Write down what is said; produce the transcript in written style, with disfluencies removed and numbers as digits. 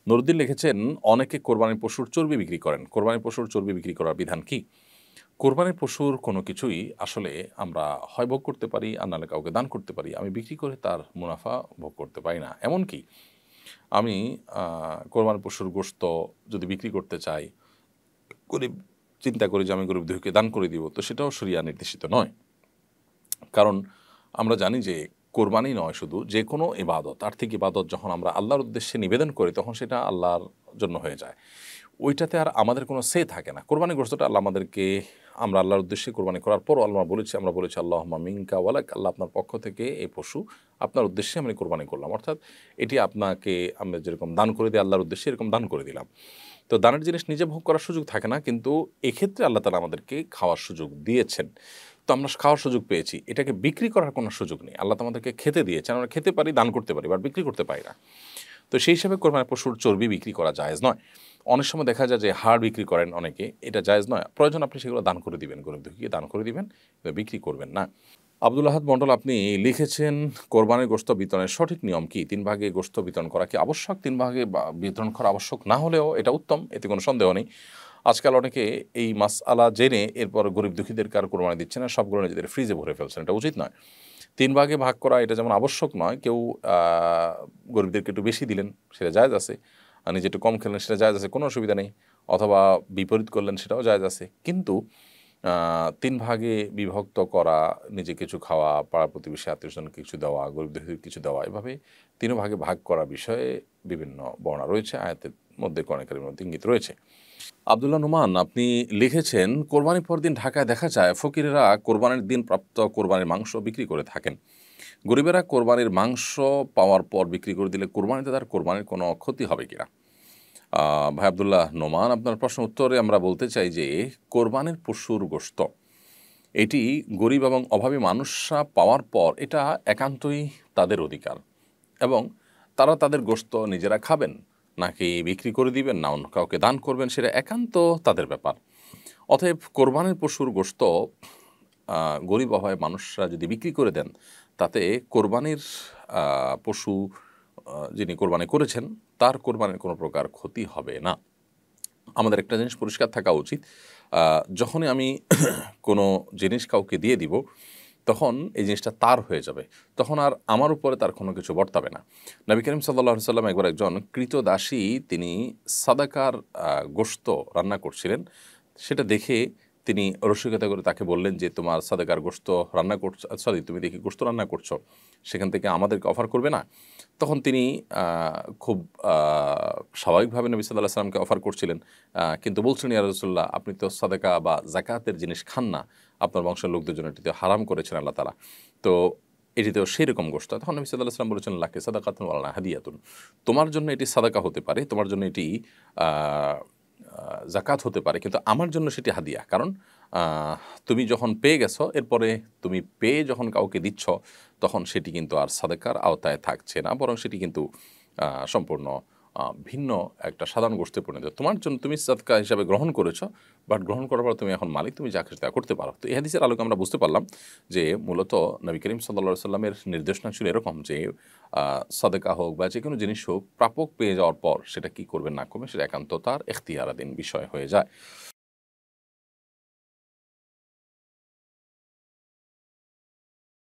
নুরুদ্দিন লিখেছেন, অনেকে কোরবানির পশুর চর্বি বিক্রি করেন। কোরবানির পশুর চর্বি বিক্রি করার বিধান কি? কোরবানির পশুর কোনো কিছুই আসলে আমরা হয় ভোগ করতে পারি, আর নাহলে কাউকে দান করতে পারি। আমি বিক্রি করে তার মুনাফা ভোগ করতে পারি না। এমনকি আমি কোরবানির পশুর গোশত যদি বিক্রি করতে চাই, গরিব চিন্তা করি যে আমি গরিব দুঃখীকে দান করে দিব, তো সেটাও শরিয়া নির্দেশিত নয়। কারণ আমরা জানি যে কোরবানি নয় শুধু, যে কোনো ইবাদত, আর্থিক ইবাদত যখন আমরা আল্লাহর উদ্দেশ্যে নিবেদন করি তখন সেটা আল্লাহর জন্য হয়ে যায়। ওইটাতে আর আমাদের কোনো সে থাকে না। কোরবানি গোশতটা আল্লাহ আমাদেরকে, আমরা আল্লাহর উদ্দেশ্যে কোরবানি করার পরও আমরা বলেছি আল্লাহুম্মা মিনকা ওয়ালাক, আল্লাহ আপনার পক্ষ থেকে এই পশু আপনার উদ্দেশ্যে আমি কোরবানি করলাম। অর্থাৎ এটি আপনাকে আমরা যেরকম দান করে দিই আল্লাহর উদ্দেশ্যে, এরকম দান করে দিলাম। তো দানের জিনিস নিজে ভোগ করার সুযোগ থাকে না, কিন্তু এক্ষেত্রে আল্লাহ তাআলা আমাদেরকে খাওয়ার সুযোগ দিয়েছেন। তো আমরা খাওয়ার সুযোগ পেয়েছি, এটাকে বিক্রি করার কোনো সুযোগ নেই। আল্লাহ তো আমাদেরকে খেতে দিয়েছেন, আমরা খেতে পারি, দান করতে পারি, বাট বিক্রি করতে পারি না। তো সেই হিসাবে কোরবানির পশুর চর্বি বিক্রি করা জায়েজ নয়। অনেক সময় দেখা যায় যে হাড় বিক্রি করেন অনেকে, এটা জায়েজ নয়। প্রয়োজন আপনি সেগুলো দান করে দিবেন, গরিব দুঃখীকে দান করে দিবেন, বিক্রি করবেন না। আব্দুল আহাদ মণ্ডল আপনি লিখেছেন, কোরবানির গোশত বিতরণের সঠিক নিয়ম কি? 3 ভাগে গোশত বিতরণ করা কি আবশ্যক? 3 ভাগে বিতরণ করা আবশ্যক না হলেও এটা উত্তম, এতে কোনো সন্দেহ নেই। আজকাল অনেকে এই মাসআলা জেনে এরপর গরিব দুঃখীদেরকে আর কোরবানি দিচ্ছে না, সবগুলো নিজেদের ফ্রিজে ভরে ফেলছেন। এটা উচিত নয়। 3 ভাগে ভাগ করা এটা যেমন আবশ্যক নয়, কেউ গরিবদেরকে একটু বেশি দিলেন সেটা জায়েজ আছে, আর নিজে একটু কম খেলেন সেটা জায়েজ আছে, কোনো অসুবিধা নেই। অথবা বিপরীত করলেন সেটাও জায়েজ আছে। কিন্তু 3 ভাগে বিভক্ত করা, নিজে কিছু খাওয়া, পাড়া প্রতিবেশী আত্মীয়স্বজনকে কিছু দেওয়া, গরিব দুঃখীদের কিছু দেওয়া, এভাবে 3 ভাগে ভাগ করা বিষয়ে বিভিন্ন বর্ণনা রয়েছে, আয়াতের মধ্যে কোরআনের মধ্যে ইঙ্গিত রয়েছে। আব্দুল্লাহ নোমান আপনি লিখেছেন, কোরবানির পর দিন ঢাকায় দেখা যায় ফকিরেরা কোরবানির দিন প্রাপ্ত কোরবানির মাংস বিক্রি করে থাকেন। গরিবেরা কোরবানির মাংস পাওয়ার পর বিক্রি করে দিলে কোরবানিতে তার কোরবানির কোনো ক্ষতি হবে কিনা? ভাই আব্দুল্লাহ নোমান, আপনার প্রশ্ন উত্তরে আমরা বলতে চাই যে কোরবানির পশুর গোশত এটি গরিব এবং অভাবী মানুষরা পাওয়ার পর এটা একান্তই তাদের অধিকার, এবং তারা তাদের গোশত নিজেরা খাবেন নাকি বিক্রি করে দিবেন না অন্য কাউকে দান করবেন, সেটা একান্ত তাদের ব্যাপার। অতএব কোরবানির পশুর গোশত গরিব অভাবী মানুষরা যদি বিক্রি করে দেন, তাতে কোরবানির পশু যিনি কোরবানি করেছেন তার কোরবানির কোনো প্রকার ক্ষতি হবে না। আমাদের একটা জিনিস পরিষ্কার থাকা উচিত, যখনই আমি কোনো জিনিস কাউকে দিয়ে দিব তখন এই জিনিসটা তার হয়ে যাবে, তখন আর আমার উপরে তার কোনো কিছু বর্তাবে না। নবী করিম সাল্লাল্লাহু আলাইহি সাল্লাম একবার একজন কৃতদাসী তিনি সাদাকার গোশত রান্না করছিলেন, সেটা দেখে তিনি রসিকতা করে তাকে বললেন যে তোমার সাদাকার গোশত রান্না করছো, সরি তুমি দেখি গোশত রান্না করছো, সেখান থেকে আমাদেরকে অফার করবে না? তখন তিনি খুব স্বাভাবিকভাবে নবী সাল্লাল্লাহু আলাইহি সাল্লামকে অফার করছিলেন, কিন্তু বলছেন ইয়া রাসূলুল্লাহ আপনি তো সাদাকা বা যাকাতের জিনিস খান না, আপনার বংশের লোকদের জন্য এটিতে হারাম করেছেন আল্লাহ তাআলা, তো এটিতেও সেরকম গোশত। তখন নবী সাল্লাল্লাহু আলাইহি সাল্লাম বলেছেন লাকি সাদাকাতুন ওয়া লানা হাদিয়াতুন, তোমার জন্য এটি সাদাকা হতে পারে, তোমার জন্য এটি যাকাত হতে পারে, কিন্তু আমার জন্য সেটি হাদিয়া। কারণ তুমি যখন পেয়ে গেছো, এরপরে তুমি পেয়ে যখন কাউকে দিচ্ছ তখন সেটি কিন্তু আর সাদাকার আওতায় থাকছে না, বরং সেটি কিন্তু সম্পূর্ণ ভিন্ন একটা সাধারণ গোষ্ঠী পরিণত। তোমার জন্য তুমি সাদকা হিসাবে গ্রহণ করেছো, বাট গ্রহণ করার পর তুমি এখন মালিক, তুমি যা খুশি তা করতে পারো। তো এই হাদিসের আলোকে আমরা বুঝতে পারলাম যে মূলত নবী করিম সাল্লাল্লাহু আলাইহি সাল্লামের নির্দেশনা ছিল এরকম যে সাদাকা হোক বা যে কোনো জিনিস হোক, প্রাপক পেয়ে যাওয়ার পর সেটা কি করবেন না করবেন সেটা একান্ত তার এখতিয়ারাধীন বিষয় হয়ে যায়।